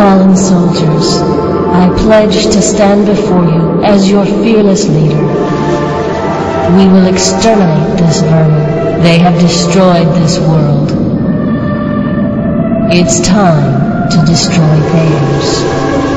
fallen soldiers, I pledge to stand before you as your fearless leader. We will exterminate this vermin. They have destroyed this world. It's time to destroy theirs.